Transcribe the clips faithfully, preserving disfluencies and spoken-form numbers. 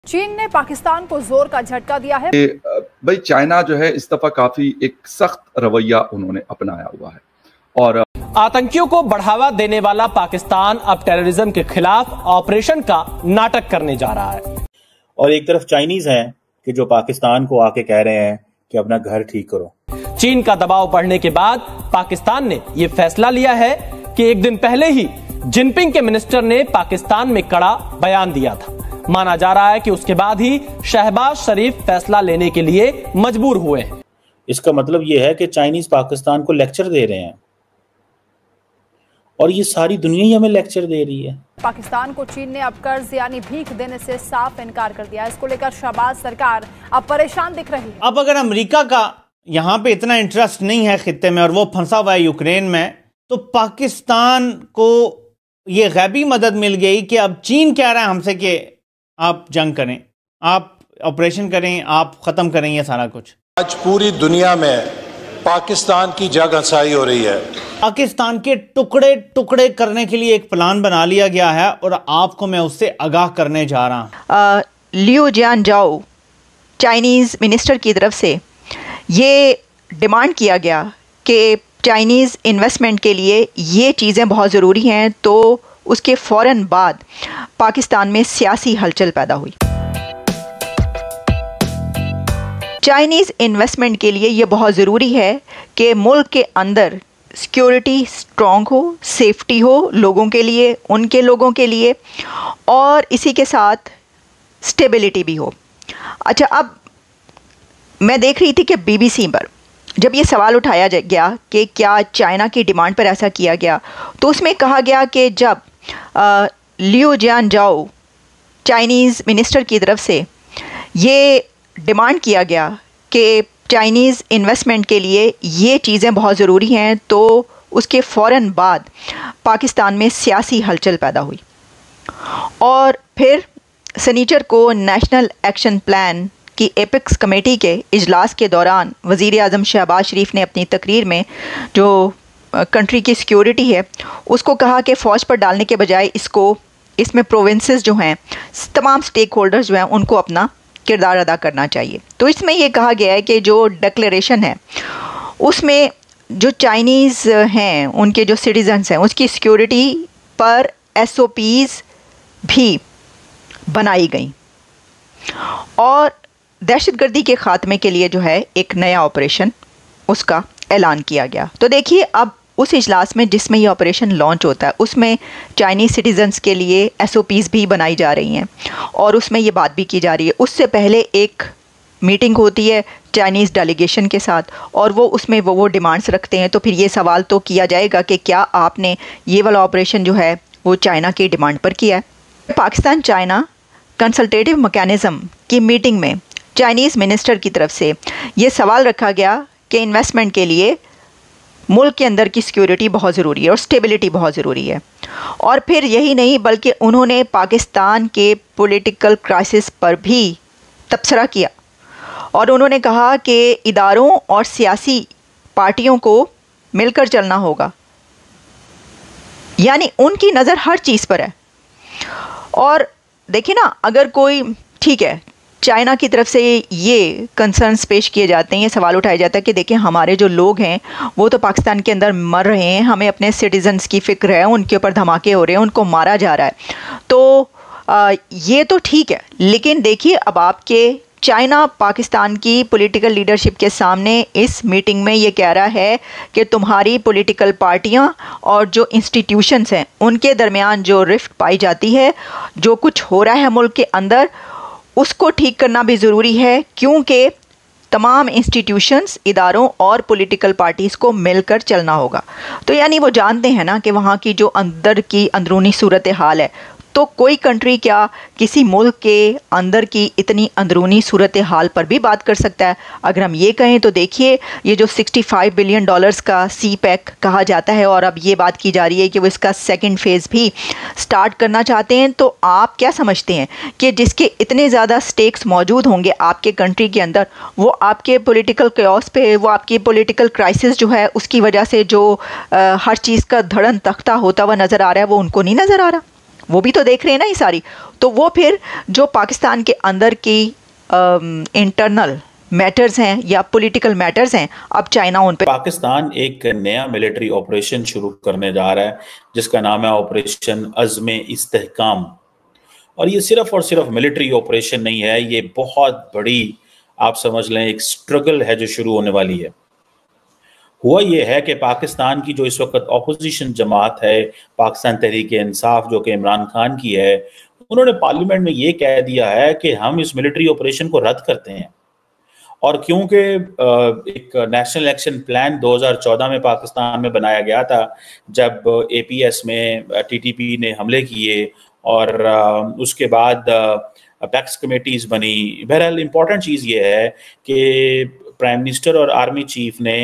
चीन ने पाकिस्तान को जोर का झटका दिया है। भाई चाइना जो है इस दफा काफी एक सख्त रवैया उन्होंने अपनाया हुआ है और आतंकियों को बढ़ावा देने वाला पाकिस्तान अब टेररिज्म के खिलाफ ऑपरेशन का नाटक करने जा रहा है। और एक तरफ चाइनीज हैं कि जो पाकिस्तान को आके कह रहे हैं कि अपना घर ठीक करो। चीन का दबाव बढ़ने के बाद पाकिस्तान ने यह फैसला लिया है कि एक दिन पहले ही जिनपिंग के मिनिस्टर ने पाकिस्तान में कड़ा बयान दिया था। माना जा रहा है कि उसके बाद ही शहबाज शरीफ फैसला लेने के लिए मजबूर हुए हैं। इसका मतलब यह है कि चाइनीज पाकिस्तान को लेक्चर दे रहे हैं और ये सारी दुनिया ही हमें लेक्चर दे रही है। पाकिस्तान को चीन ने अब कर्ज यानी भीख देने से साफ इनकार कर दिया। इसको लेकर शहबाज सरकार अब परेशान दिख रही है। अब अगर अमेरिका का यहाँ पे इतना इंटरेस्ट नहीं है खित्ते में और वो फंसा हुआ है यूक्रेन में, तो पाकिस्तान को ये गैबी मदद मिल गई कि अब चीन कह रहा है हमसे कि आप जंग करें, आप ऑपरेशन करें, आप ख़त्म करें ये सारा कुछ। आज पूरी दुनिया में पाकिस्तान की जग हंसाई हो रही है। पाकिस्तान के टुकड़े टुकड़े करने के लिए एक प्लान बना लिया गया है और आपको मैं उससे आगाह करने जा रहा हूँ। लियू जियानजाओ चाइनीज़ मिनिस्टर की तरफ से ये डिमांड किया गया कि चाइनीज़ इन्वेस्टमेंट के लिए ये चीज़ें बहुत ज़रूरी हैं, तो उसके फ़ौरन बाद पाकिस्तान में सियासी हलचल पैदा हुई। चाइनीज़ इन्वेस्टमेंट के लिए ये बहुत ज़रूरी है कि मुल्क के अंदर सिक्योरिटी स्ट्रॉन्ग हो, सेफ्टी हो लोगों के लिए, उनके लोगों के लिए, और इसी के साथ स्टेबिलिटी भी हो। अच्छा, अब मैं देख रही थी कि बीबीसी पर जब ये सवाल उठाया गया कि क्या चाइना की डिमांड पर ऐसा किया गया, तो उसमें कहा गया कि जब लियू जियानजाओ चाइनीज़ मिनिस्टर की तरफ से ये डिमांड किया गया कि चाइनीज़ इन्वेस्टमेंट के लिए ये चीज़ें बहुत ज़रूरी हैं, तो उसके फ़ौरन बाद पाकिस्तान में सियासी हलचल पैदा हुई। और फिर सनीचर को नेशनल एक्शन प्लान की एपिक्स कमेटी के इजलास के दौरान वज़ीर आज़म शहबाज शरीफ ने अपनी तकरीर में जो कंट्री की सिक्योरिटी है उसको कहा कि फ़ौज पर डालने के बजाय इसको इसमें प्रोविंसेस जो हैं, तमाम स्टेक होल्डर्स जो हैं, उनको अपना किरदार अदा करना चाहिए। तो इसमें यह कहा गया है कि जो डिक्लेरेशन है उसमें जो चाइनीज़ हैं, उनके जो सिटीजन्स हैं, उसकी सिक्योरिटी पर एस ओ पीज़ भी बनाई गई और दहशतगर्दी के ख़ात्मे के लिए जो है एक नया ऑपरेशन उसका ऐलान किया गया। तो देखिए, अब उस इजलास में जिसमें ये ऑपरेशन लॉन्च होता है उसमें चाइनीज़ सिटीजन्स के लिए एस ओ पीज़ भी बनाई जा रही हैं और उसमें ये बात भी की जा रही है। उससे पहले एक मीटिंग होती है चाइनीज़ डेलीगेशन के साथ और वो उसमें वो वो डिमांड्स रखते हैं। तो फिर ये सवाल तो किया जाएगा कि क्या आपने ये वाला ऑपरेशन जो है वो चाइना की डिमांड पर किया है। पाकिस्तान चाइना कंसल्टेटिव मैकेनिज़्म की मीटिंग में चाइनीज़ मिनिस्टर की तरफ से ये सवाल रखा गया कि इन्वेस्टमेंट के लिए मुल्क के अंदर की सिक्योरिटी बहुत ज़रूरी है और स्टेबिलिटी बहुत ज़रूरी है। और फिर यही नहीं बल्कि उन्होंने पाकिस्तान के पॉलिटिकल क्राइसिस पर भी तबसरा किया और उन्होंने कहा कि इदारों और सियासी पार्टियों को मिलकर चलना होगा, यानी उनकी नज़र हर चीज़ पर है। और देखिए ना, अगर कोई, ठीक है, चाइना की तरफ से ये कंसर्न्स पेश किए जाते हैं, ये सवाल उठाया जाता है कि देखिए हमारे जो लोग हैं वो तो पाकिस्तान के अंदर मर रहे हैं, हमें अपने सिटीजन्स की फ़िक्र है, उनके ऊपर धमाके हो रहे हैं, उनको मारा जा रहा है। तो आ, ये तो ठीक है, लेकिन देखिए अब आपके चाइना पाकिस्तान की पॉलिटिकल लीडरशिप के सामने इस मीटिंग में ये कह रहा है कि तुम्हारी पॉलिटिकल पार्टियां और जो इंस्टीट्यूशंस हैं उनके दरमियान जो रिफ्ट पाई जाती है, जो कुछ हो रहा है मुल्क के अंदर, उसको ठीक करना भी ज़रूरी है, क्योंकि तमाम इंस्टीट्यूशंस, इदारों और पॉलिटिकल पार्टीज़ को मिलकर चलना होगा। तो यानी वो जानते हैं ना कि वहाँ की जो अंदर की अंदरूनी सूरत हाल है, तो कोई कंट्री क्या किसी मुल्क के अंदर की इतनी अंदरूनी सूरत हाल पर भी बात कर सकता है। अगर हम ये कहें तो देखिए, ये जो पैंसठ बिलियन डॉलर्स का सी पैक कहा जाता है और अब ये बात की जा रही है कि वो इसका सेकंड फेज़ भी स्टार्ट करना चाहते हैं, तो आप क्या समझते हैं कि जिसके इतने ज़्यादा स्टेक्स मौजूद होंगे आपके कंट्री के अंदर, वो आपके पॉलिटिकल कॉस पे, वो आपकी पॉलिटिकल क्राइसिस जो है उसकी वजह से जो आ, हर चीज़ का धड़न तख्ता होता हुआ नज़र आ रहा है, वो उनको नहीं नज़र आ रहा? वो भी तो देख रहे हैं ना ये सारी। तो वो फिर जो पाकिस्तान के अंदर की इंटरनल मैटर्स हैं या पॉलिटिकल मैटर्स हैं, अब चाइना उन पे। पाकिस्तान एक नया मिलिट्री ऑपरेशन शुरू करने जा रहा है जिसका नाम है ऑपरेशन अज़्म इस्तेहकाम। और ये सिर्फ और सिर्फ मिलिट्री ऑपरेशन नहीं है, ये बहुत बड़ी आप समझ लें एक स्ट्रगल है जो शुरू होने वाली है। हुआ ये है कि पाकिस्तान की जो इस वक्त ऑपोजिशन जमात है, पाकिस्तान तहरीक इंसाफ जो कि इमरान खान की है, उन्होंने पार्लियामेंट में ये कह दिया है कि हम इस मिलिट्री ऑपरेशन को रद्द करते हैं। और क्योंकि एक नेशनल एक्शन प्लान दो हज़ार चौदह में पाकिस्तान में बनाया गया था, जब ए पी एस में टी टी पी ने हमले किए और उसके बाद अपेक्स कमेटीज बनी। बहरहाल इम्पॉर्टेंट चीज़ ये है कि प्राइम मिनिस्टर और आर्मी चीफ ने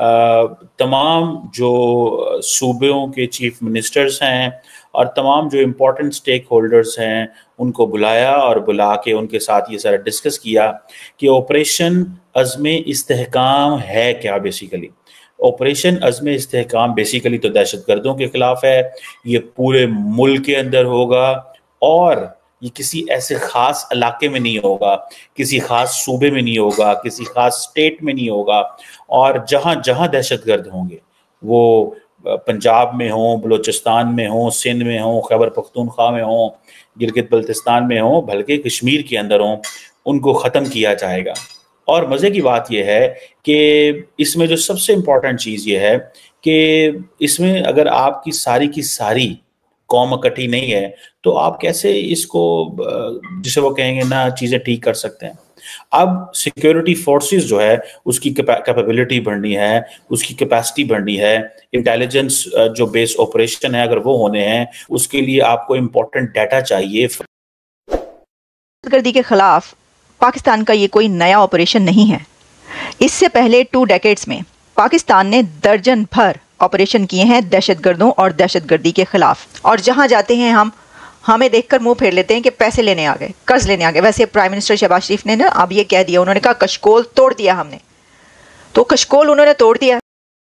तमाम जो सूबों के चीफ मिनिस्टर्स हैं और तमाम जो इम्पोर्टेंट स्टेक होल्डर्स हैं उनको बुलाया और बुला के उनके साथ ये सारा डिस्कस किया कि ऑपरेशन अज़्म इस्तेहकाम है क्या। Basically operation Azm Istehkam basically तो दहशतगर्दों के खिलाफ है, ये पूरे मुल्क के अंदर होगा और ये किसी ऐसे ख़ास इलाके में नहीं होगा, किसी ख़ास सूबे में नहीं होगा, किसी ख़ास स्टेट में नहीं होगा। और जहाँ जहाँ दहशतगर्द होंगे वो पंजाब में हों, बलूचिस्तान में हों, सिंध में हों, खैबर पख्तूनख्वा में हों, गिलगित बल्तिस्तान में हों, बल्कि कश्मीर के अंदर हों, उनको ख़त्म किया जाएगा। और मज़े की बात यह है कि इसमें जो सबसे इम्पॉर्टेंट चीज़ ये है कि इसमें अगर आपकी सारी की सारी कौम इकट्ठी नहीं है तो आप कैसे इसको, जिसे वो कहेंगे ना, चीज़ें ठीक कर सकते हैं। अब सिक्योरिटी फोर्सेस जो है उसकी कैपेबिलिटी बढ़नी है, उसकी कैपेसिटी बढ़नी है, इंटेलिजेंस जो बेस ऑपरेशन है अगर वो होने हैं, उसके लिए आपको इम्पोर्टेंट डाटा चाहिए। दहशतगर्दी के खिलाफ पाकिस्तान का ये कोई नया ऑपरेशन नहीं है। इससे पहले टू डेकेड्स में पाकिस्तान ने दर्जन भर ऑपरेशन किए हैं दहशतगर्दों और दहशतगर्दी के खिलाफ। और जहां जाते हैं हम हमें देखकर मुंह फेर लेते हैं कि पैसे लेने आ गए, कर्ज लेने आ गए। वैसे प्राइम मिनिस्टर शहबाज शरीफ ने ना अब ये कह दिया, उन्होंने कहा कशकोल तोड़ दिया हमने, तो कशकोल उन्होंने तोड़ दिया।